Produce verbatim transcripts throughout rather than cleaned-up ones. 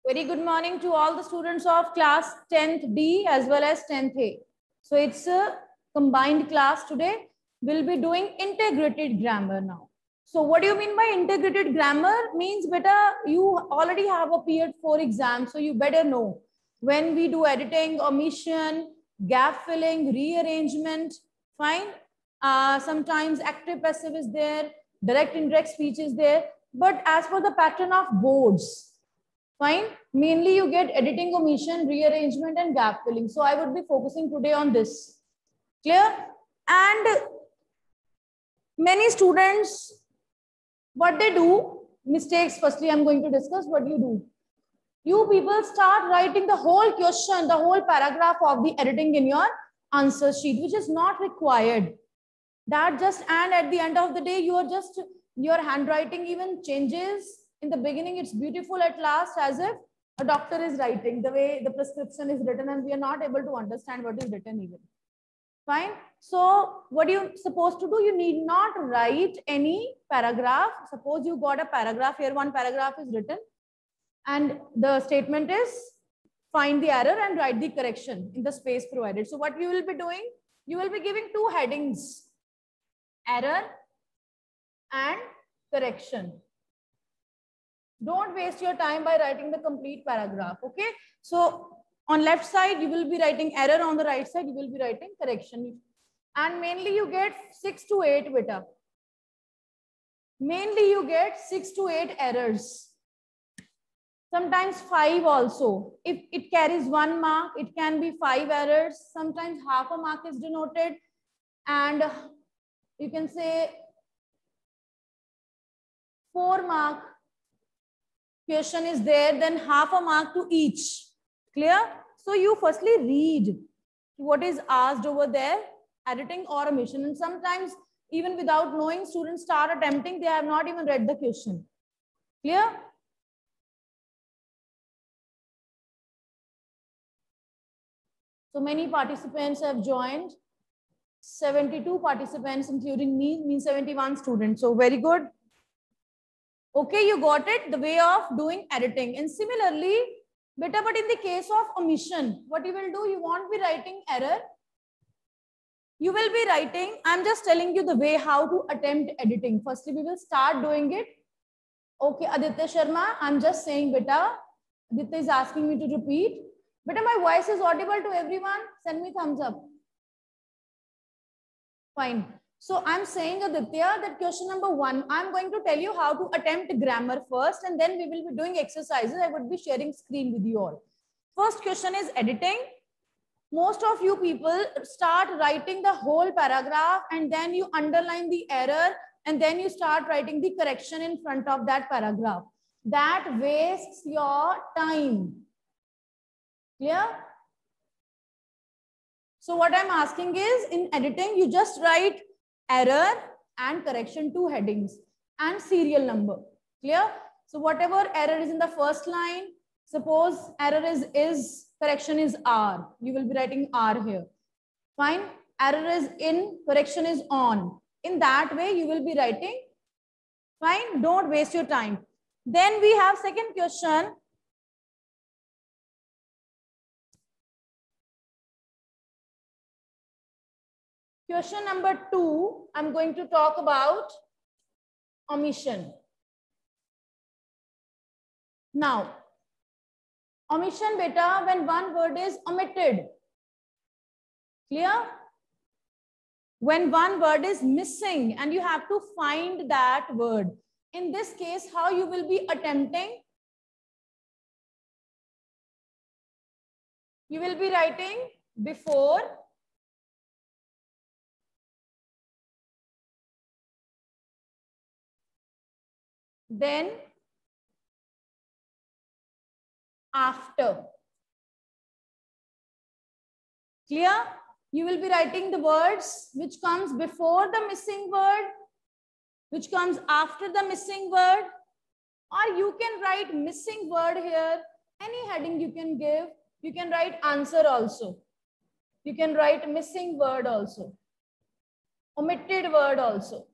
Very good morning to all the students of class tenth D as well as tenth A. So it's a combined class today. We'll be doing integrated grammar now. So what do you mean by integrated grammar? Means beta, you already have appeared for exam, so you better know when we do editing, omission, gap filling, rearrangement, fine. Uh, sometimes active passive is there, direct indirect speech is there. But as for the pattern of boards, fine. Mainly you get editing, omission, rearrangement, and gap filling. So I would be focusing today on this. Clear? And many students, what they do, mistakes, firstly, I'm going to discuss what you do. You people start writing the whole question, the whole paragraph of the editing in your answer sheet, which is not required. That just, and at the end of the day, you are just, your handwriting even changes. In the beginning, it's beautiful. At last, as if a doctor is writing, the way the prescription is written, and we are not able to understand what is written even. Fine. So what are you supposed to do? You need not write any paragraph. Suppose you got a paragraph here, one paragraph is written, and the statement is find the error and write the correction in the space provided. So what you will be doing? You will be giving two headings, error and correction. Don't waste your time by writing the complete paragraph. Okay. So on left side, you will be writing error. On the right side, you will be writing correction. And mainly you get six to eight beta. Mainly you get six to eight errors. Sometimes five also. If it carries one mark, it can be five errors. Sometimes half a mark is denoted. And you can say four mark question is there, then half a mark to each. Clear? So you firstly read what is asked over there, editing or omission. And sometimes even without knowing, students start attempting, they have not even read the question. Clear? So many participants have joined. seventy-two participants, including me, means seventy-one students. So very good. Okay, you got it, the way of doing editing. And similarly, beta, but in the case of omission, what you will do, you won't be writing error. You will be writing, I'm just telling you the way how to attempt editing. Firstly, we will start doing it. Okay, Aditya Sharma, I'm just saying beta, Aditya is asking me to repeat. Beta, my voice is audible to everyone. Send me thumbs up. Fine. So I'm saying, Aditya, that question number one, I'm going to tell you how to attempt grammar first, and then we will be doing exercises. I would be sharing screen with you all. First question is editing. Most of you people start writing the whole paragraph, and then you underline the error, and then you start writing the correction in front of that paragraph. That wastes your time. Clear? So what I'm asking is, in editing, you just write error and correction, two headings, and serial number. Clear? So whatever error is in the first line, suppose error is is, correction is R. You will be writing R here. Fine. Error is in, correction is on. In that way, you will be writing. Fine. Don't waste your time. Then we have second question. Question number two, I'm going to talk about omission. Now, omission beta, when one word is omitted. Clear? When one word is missing and you have to find that word. In this case, how you will be attempting? You will be writing before, then after. Clear? You will be writing the words which comes before the missing word, which comes after the missing word, or you can write missing word here. Any heading you can give. You can write answer also. You can write missing word also. Omitted word also.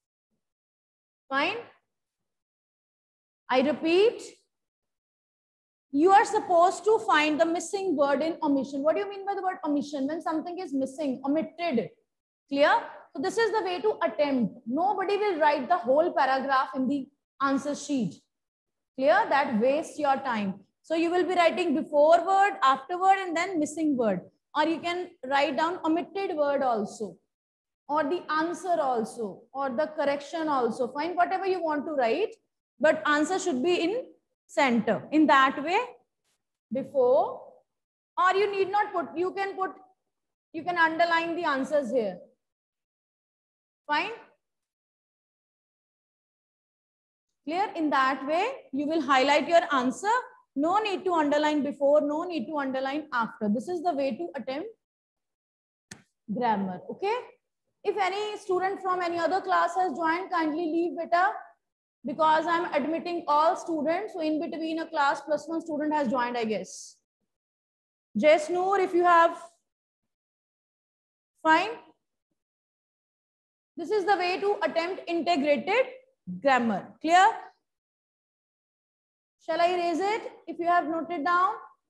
Fine. I repeat, you are supposed to find the missing word in omission. What do you mean by the word omission? When something is missing, omitted. Clear? So this is the way to attempt. Nobody will write the whole paragraph in the answer sheet. Clear? That wastes your time. So you will be writing before word, after word, and then missing word. Or you can write down omitted word also, or the answer also, or the correction also. Find whatever you want to write, but answer should be in center. In that way, before, or you need not put, you can put, you can underline the answers here. Fine? Clear? In that way, you will highlight your answer. No need to underline before, no need to underline after. This is the way to attempt grammar. Okay? If any student from any other class has joined, kindly leave beta, because I'm admitting all students. So in between a class, plus one student has joined, I guess. Jess Noor, if you have, fine. This is the way to attempt integrated grammar. Clear? Shall I erase it if you have noted down?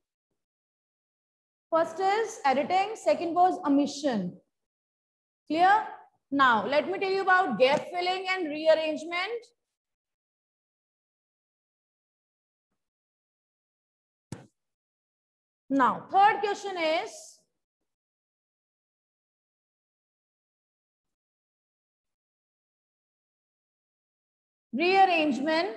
First is editing, second was omission. Clear? Now, let me tell you about gap filling and rearrangement. Now, third question is, rearrangement.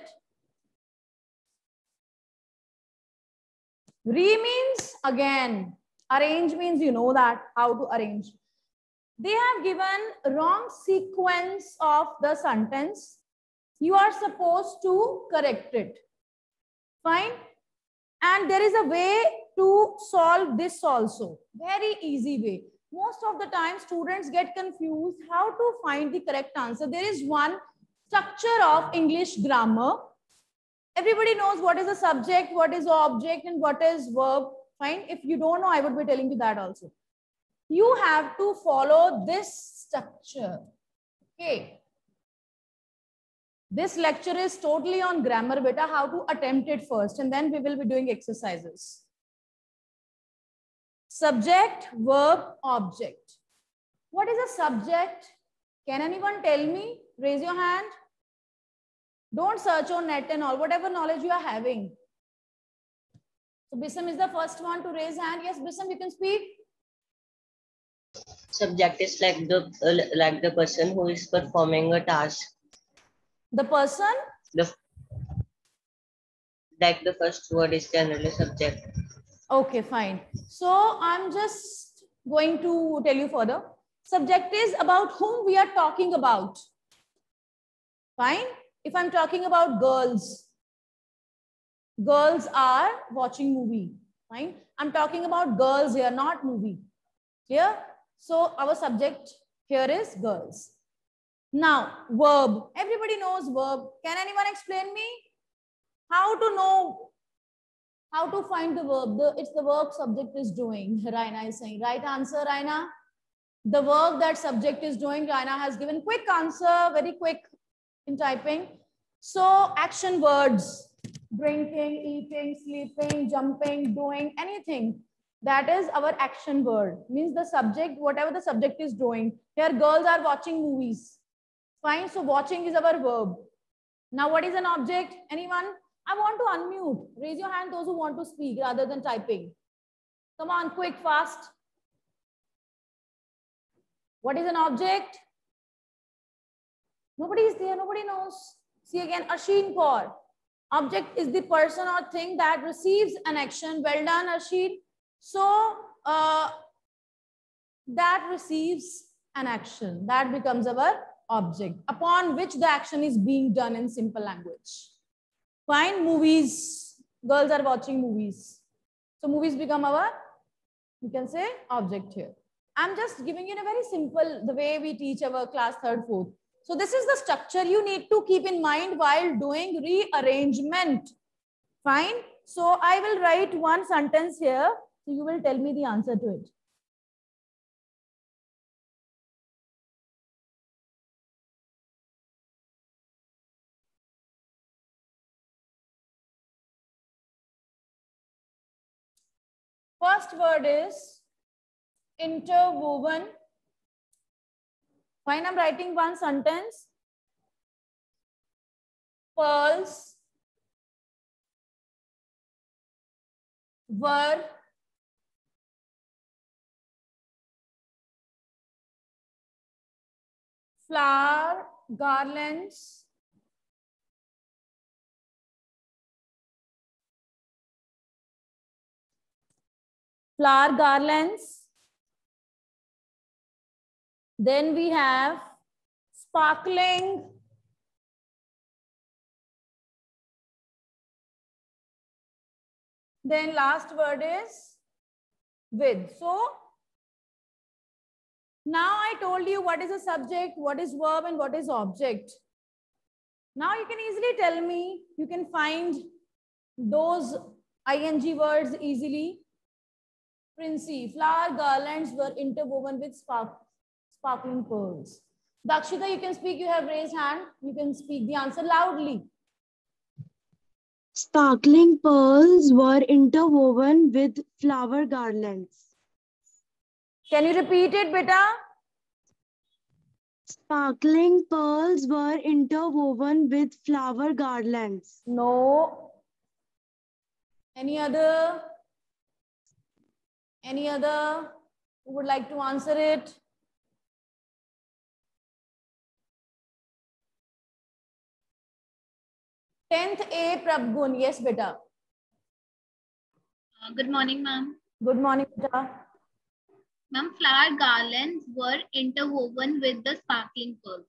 Re means again, arrange means you know that, how to arrange. They have given wrong sequence of the sentence. You are supposed to correct it. Fine? And there is a way to solve this also. Very easy way. Most of the time students get confused how to find the correct answer. There is one structure of English grammar. Everybody knows what is the subject, what is the object, and what is verb. Fine. If you don't know, I would be telling you that also. You have to follow this structure. Okay. This lecture is totally on grammar beta, how to attempt it first, and then we will be doing exercises. Subject, verb, object. What is a subject? Can anyone tell me? Raise your hand. Don't search on net and all, whatever knowledge you are having. So Bisam is the first one to raise hand. Yes, Bisam, you can speak. Subject is like the uh, like the person who is performing a task. The person? The like the first word is generally subject. Okay, fine. So I'm just going to tell you further. Subject is about whom we are talking about. Fine. If I'm talking about girls, girls are watching movie. Fine. I'm talking about girls here, not movie. Clear? So our subject here is girls. Now, verb. Everybody knows verb. Can anyone explain me how to know, how to find the verb? The, it's the work subject is doing. Raina is saying. Right answer, Raina. The work that subject is doing. Raina has given quick answer, very quick in typing. So action words, drinking, eating, sleeping, jumping, doing, anything. That is our action word. Means the subject, whatever the subject is doing. Here girls are watching movies. Fine. So watching is our verb. Now what is an object? Anyone? I want to unmute. Raise your hand those who want to speak rather than typing. Come on, quick, fast. What is an object? Nobody is there. Nobody knows. See again, Asheen Kaur. Object is the person or thing that receives an action. Well done, Asheen. So uh, that receives an action. That becomes our object upon which the action is being done in simple language. Fine. Movies. Girls are watching movies. So movies become our, you can say, object here. I'm just giving you a very simple, the way we teach our class third, fourth. So this is the structure you need to keep in mind while doing rearrangement. Fine. So I will write one sentence here. So you will tell me the answer to it. First word is interwoven. Fine, I'm writing one sentence. Pearls were flower garlands flower garlands. Then we have sparkling then last word is with. So now I told you what is a subject, what is verb, and what is object. Now you can easily tell me, you can find those ing words easily. Princey, flower garlands were interwoven with spark, sparkling pearls. Dakshita, you can speak, you have raised hand. You can speak the answer loudly. Sparkling pearls were interwoven with flower garlands. Can you repeat it, beta? Sparkling pearls were interwoven with flower garlands. No. Any other? Any other who would like to answer it? tenth A, Prabgun. Yes, beta. Uh, good morning, ma'am. Good morning, beta. Ma'am, flower garlands were interwoven with the sparkling pearls.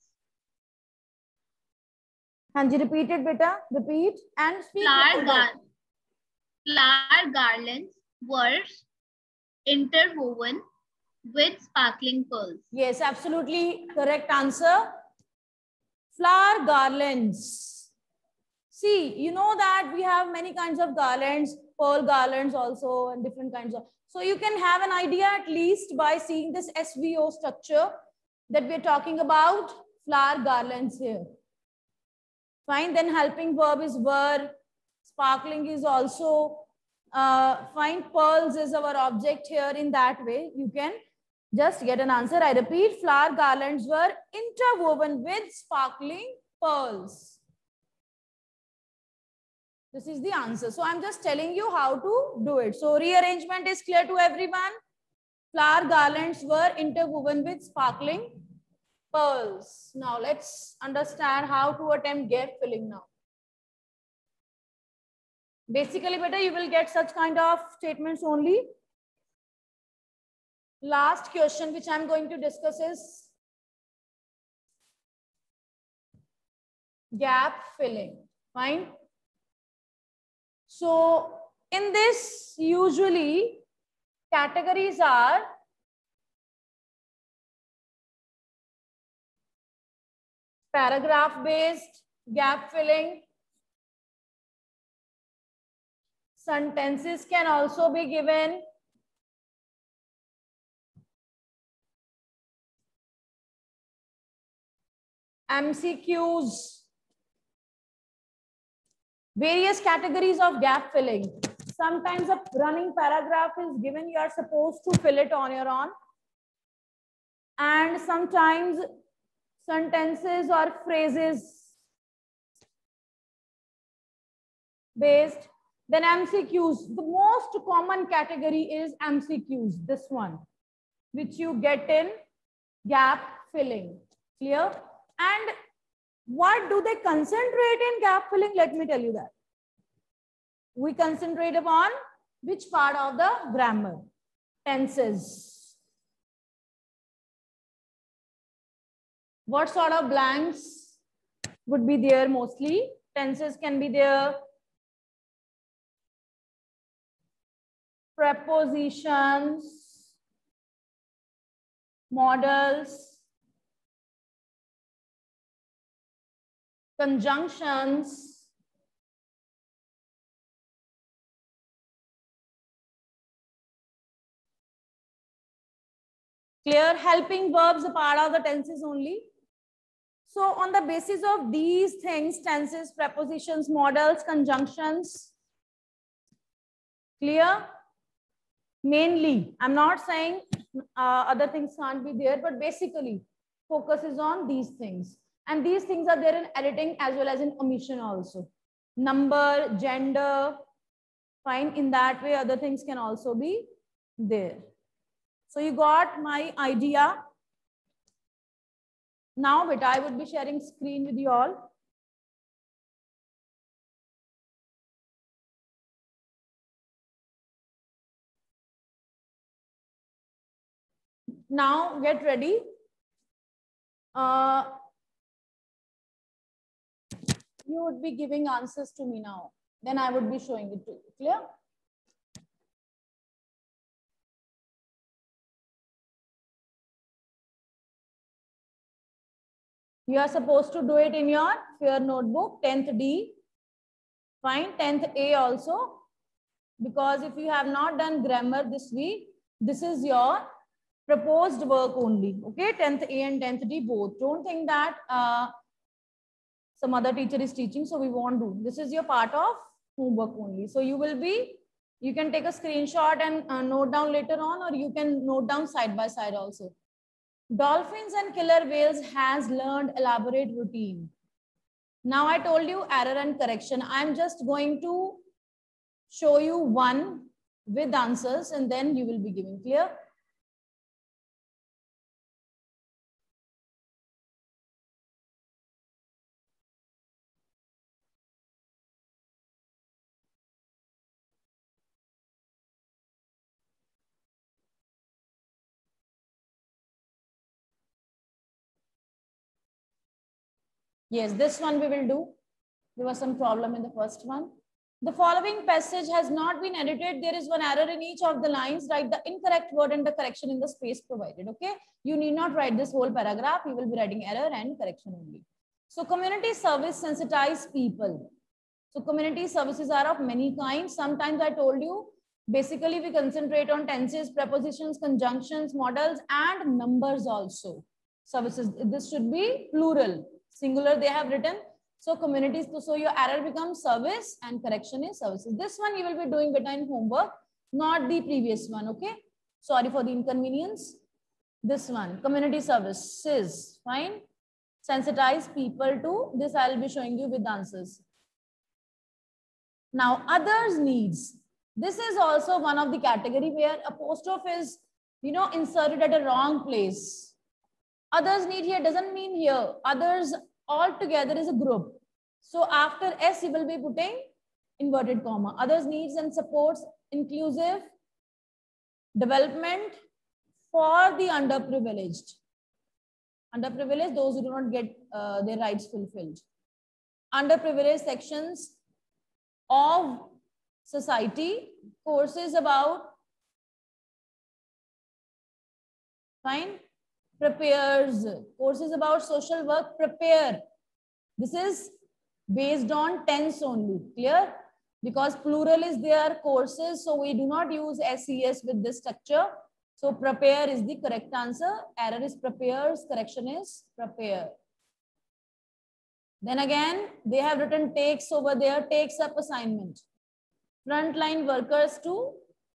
Hanji, repeat it, beta. Repeat and speak. Flower, gar flower garlands were interwoven with sparkling pearls. Yes, absolutely correct answer. Flower garlands. See, you know that we have many kinds of garlands, pearl garlands also, and different kinds of. So you can have an idea at least by seeing this S V O structure that we're talking about, flower garlands here. Fine, then helping verb is were, sparkling is also, uh, fine, pearls is our object here. In that way, you can just get an answer. I repeat, flower garlands were interwoven with sparkling pearls. This is the answer. So I'm just telling you how to do it. So rearrangement is clear to everyone. Flower garlands were interwoven with sparkling pearls. Now let's understand how to attempt gap filling now. Basically, better you will get such kind of statements only. Last question which I'm going to discuss is gap filling. Fine. So in this, usually categories are paragraph based gap filling. Sentences can also be given. M C Qs. Various categories of gap filling. Sometimes a running paragraph is given, you are supposed to fill it on your own. And sometimes sentences or phrases based. Then M C Qs. The most common category is M C Qs, this one, which you get in gap filling. Clear? And what do they concentrate in gap filling? Let me tell you that. We concentrate upon which part of the grammar? Tenses. What sort of blanks would be there mostly? Tenses can be there. Prepositions, modals, conjunctions, clear? Helping verbs are part of the tenses only. So on the basis of these things, tenses, prepositions, modals, conjunctions, clear? Mainly, I'm not saying uh, other things can't be there, but basically focus is on these things. And these things are there in editing as well as in omission also. Number, gender, fine. In that way, other things can also be there. So you got my idea. Now, but I would be sharing screen with you all. Now get ready. Uh, you would be giving answers to me now. Then I would be showing it to you. Clear? You are supposed to do it in your fair notebook, tenth D. Fine, tenth A also. Because if you have not done grammar this week, this is your proposed work only. Okay, tenth A and tenth D both. Don't think that uh, some other teacher is teaching, so we won't do. This is your part of homework only. So you will be, you can take a screenshot and uh, note down later on, or you can note down side by side also. Dolphins and killer whales has learned elaborate routine. Now I told you error and correction. I'm just going to show you one with answers and then you will be giving. Clear? Yes, this one we will do. There was some problem in the first one. The following passage has not been edited. There is one error in each of the lines. Write the incorrect word and the correction in the space provided. Okay. You need not write this whole paragraph. You will be writing error and correction only. So community service sensitize people. So community services are of many kinds. Sometimes I told you, basically we concentrate on tenses, prepositions, conjunctions, modals, and numbers also. Services, this should be plural. Singular they have written. So communities, so your error becomes service and correction is services. This one you will be doing better in homework, not the previous one, okay? Sorry for the inconvenience. This one, community services, fine. Sensitize people to this, I'll be showing you with answers. Now, others needs. This is also one of the category where apostrophe is, you know, inserted at a wrong place. Others need here doesn't mean here. Others all together is a group. So after S, you will be putting inverted comma. Others needs and supports inclusive development for the underprivileged. Underprivileged, those who do not get uh, their rights fulfilled. Underprivileged sections of society, courses about, fine, prepares, courses about social work, prepare. This is based on tense only, clear? Because plural is their courses, so we do not use S E S with this structure. So prepare is the correct answer. Error is prepares, correction is prepare. Then again, they have written takes over there, takes up assignment. Frontline workers to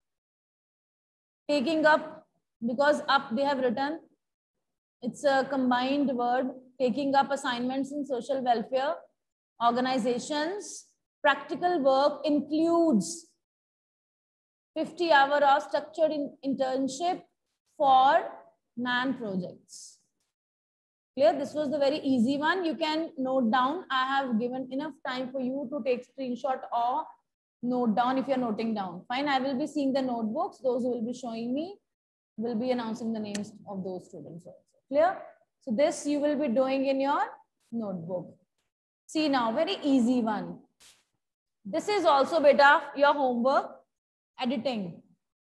taking up, because up they have written, it's a combined word, taking up assignments in social welfare organizations. Practical work includes fifty hours of structured in internship for man projects. Clear? This was the very easy one. You can note down. I have given enough time for you to take screenshot or note down if you're noting down. Fine. I will be seeing the notebooks. Those who will be showing me will be announcing the names of those students also. Clear? So this you will be doing in your notebook. See now, very easy one. This is also beta your homework, editing.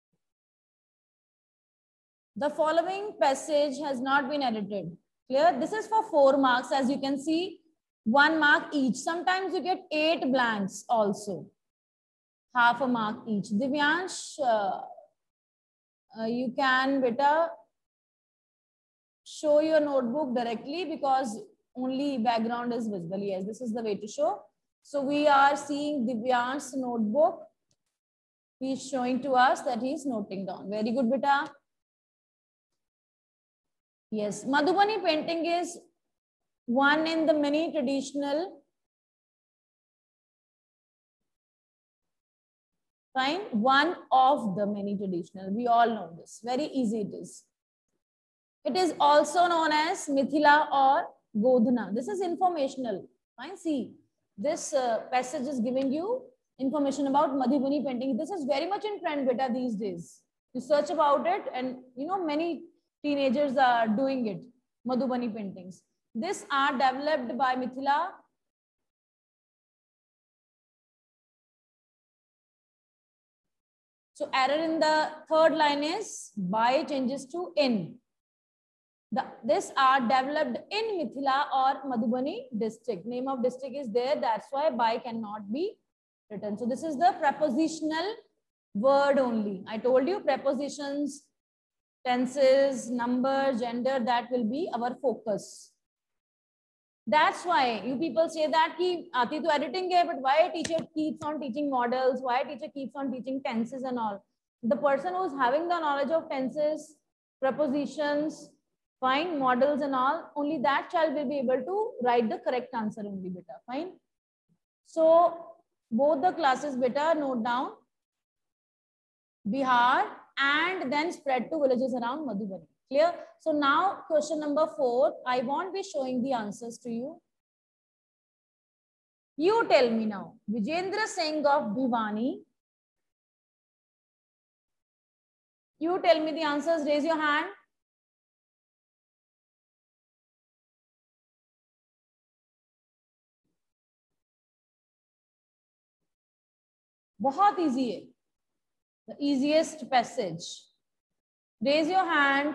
The following passage has not been edited. Clear? This is for four marks. As you can see, one mark each. Sometimes you get eight blanks also. Half a mark each. Divyansh, uh, uh, you can beta show your notebook directly because only background is visible. Yes, this is the way to show. So we are seeing Divyansh's notebook. He is showing to us that he is noting down. Very good, beta. Yes, Madhubani painting is one in the many traditional. Fine, one of the many traditional. We all know this. Very easy it is. It is also known as Mithila or Godhana. This is informational. Fine, see, this uh, passage is giving you information about Madhubani painting. This is very much in trend, beta, these days. You search about it and you know many teenagers are doing it, Madhubani paintings. These are developed by Mithila. So error in the third line is by changes to in. The, these are developed in Mithila or Madhubani district. Name of district is there. That's why by cannot be written. So this is the prepositional word only. I told you prepositions, tenses, number, gender, that will be our focus. That's why you people say that ki aati to editing hai, but why teacher keeps on teaching models? Why teacher keeps on teaching tenses and all? The person who's having the knowledge of tenses, prepositions, fine, models and all, only that child will be able to write the correct answer only, beta. Fine. So both the classes, beta, note down Bihar and then spread to villages around Madhubani. Clear? So now question number four, I won't be showing the answers to you. You tell me now, Vijendra Singh of Bhiwani. You tell me the answers, raise your hand. बहुत easy है. The easiest passage. Raise your hand.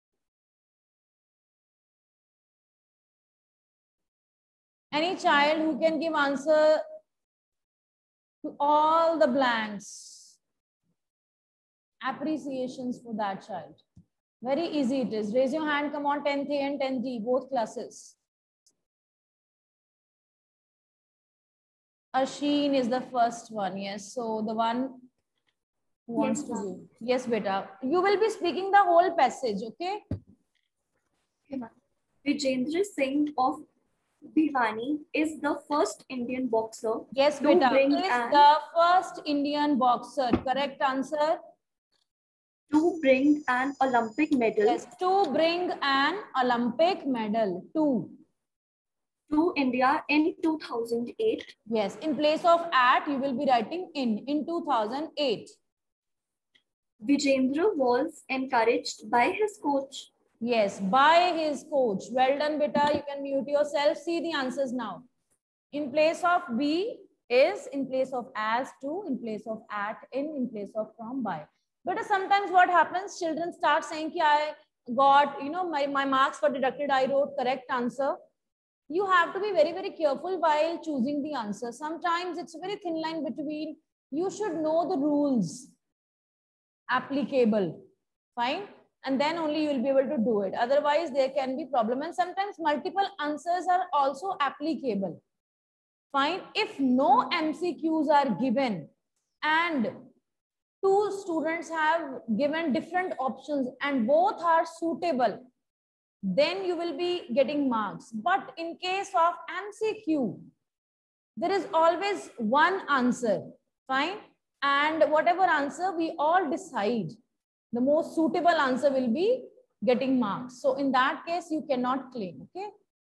Any child who can give answer to all the blanks. Appreciations for that child. Very easy it is. Raise your hand. Come on, tenth A and tenth D, both classes. Asheen is the first one. Yes. So the one who wants Yes, to do. Yes, beta. You will be speaking the whole passage. Okay. Okay, Vijendra Singh of Bhiwani is the first Indian boxer. Yes, to beta. bring Is an- the first Indian boxer. Correct answer. to bring an Olympic medal Yes. To bring an Olympic medal. To. to India in two thousand eight. Yes. In place of at, you will be writing in. In two thousand eight. Vijendra was encouraged by his coach. Yes. By his coach. Well done, beta. You can mute yourself. See the answers now. In place of be is, in place of as, to, in place of at, in, in place of from, by. But sometimes what happens, children start saying ki I got, you know, my, my marks were deducted, I wrote correct answer. You have to be very, very careful while choosing the answer. Sometimes it's a very thin line between, you should know the rules applicable, fine, and then only you will be able to do it. Otherwise, there can be problem. And sometimes multiple answers are also applicable. Fine. If no M C Qs are given and two students have given different options and both are suitable, then you will be getting marks. But in case of M C Q, there is always one answer. Fine. And whatever answer we all decide, the most suitable answer will be getting marks. So in that case, you cannot claim. Okay.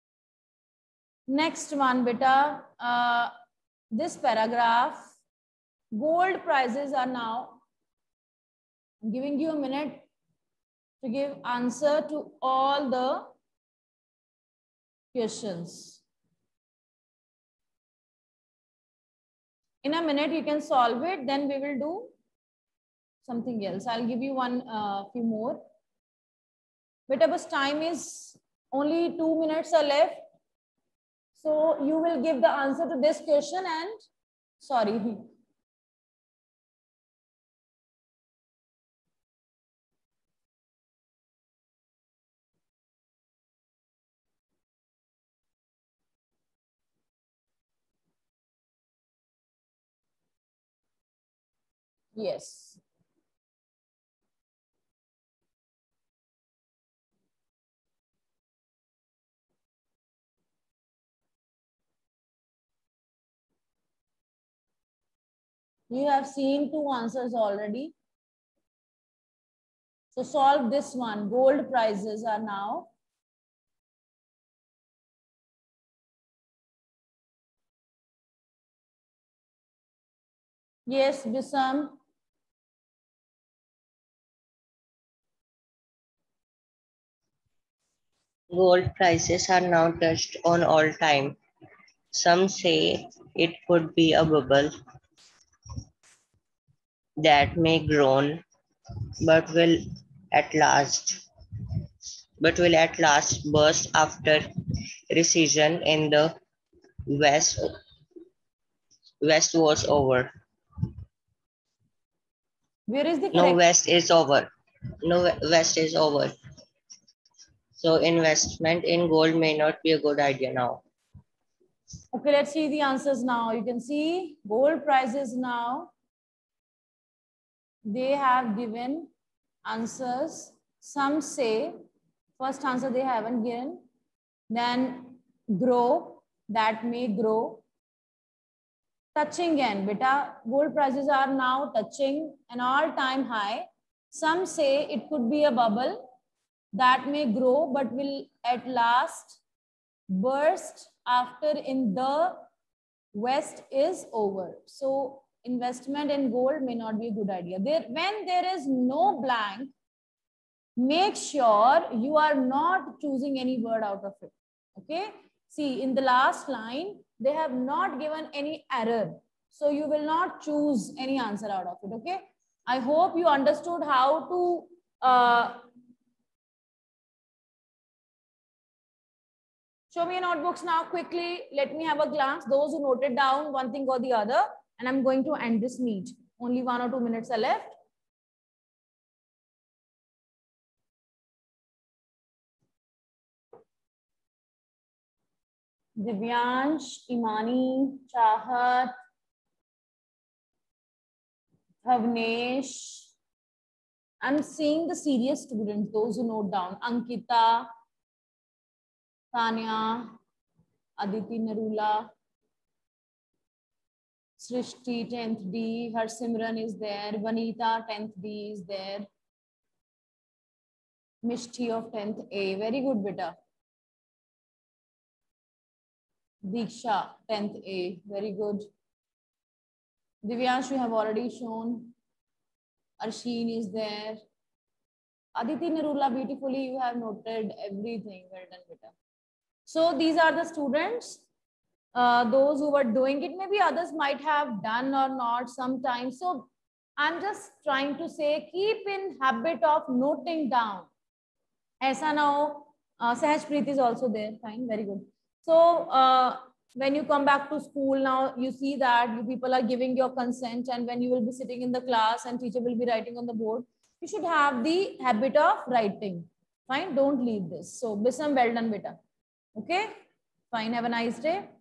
Next one, beta. Uh, this paragraph, gold prizes are now. I'm giving you a minute to give answer to all the questions. In a minute, you can solve it. Then we will do something else. I'll give you one uh, few more. Beta, but time is only two minutes are left. So you will give the answer to this question and sorry. Yes. You have seen two answers already. So solve this one. Gold prices are now yes, Bisam. Gold prices are now touched on all time. Some say it could be a bubble that may grow, but will at last but will at last burst after recession in the West West was over. Where is the No, correct? West is over. No, West is over. So investment in gold may not be a good idea now. Okay, let's see the answers now. You can see gold prices now. They have given answers. Some say, first answer they haven't given. Then grow, that may grow. Touching again, beta, gold prices are now touching an all-time high. Some say it could be a bubble that may grow but will at last burst after in the West is over. So investment in gold may not be a good idea. There, when there is no blank, make sure you are not choosing any word out of it. Okay. See, in the last line, they have not given any error. So you will not choose any answer out of it. Okay. I hope you understood how to uh, show me your notebooks now quickly. Let me have a glance. Those who noted down one thing or the other, and I'm going to end this meet. Only one or two minutes are left. Divyansh, Imani, Chahat, Bhavnesh. I'm seeing the serious students, those who note down. Ankita, Tanya, Aditi Narula, Srishti, tenth D, Harsimran is there, Vanita, tenth D is there, Mishti of tenth A. Very good, beta. Diksha, tenth A. Very good. Divyansh, you have already shown. Arsheen is there. Aditi Narula, beautifully you have noted everything. Well done, beta. So these are the students, uh, those who were doing it. Maybe others might have done or not sometimes. So I'm just trying to say, keep in habit of noting down. Aisa now, uh, Sahaj Preet is also there. Fine, very good. So uh, when you come back to school now, you see that you people are giving your consent, and when you will be sitting in the class and teacher will be writing on the board, you should have the habit of writing. Fine, don't leave this. So Bisam, well done, beta. Okay, fine, have a nice day.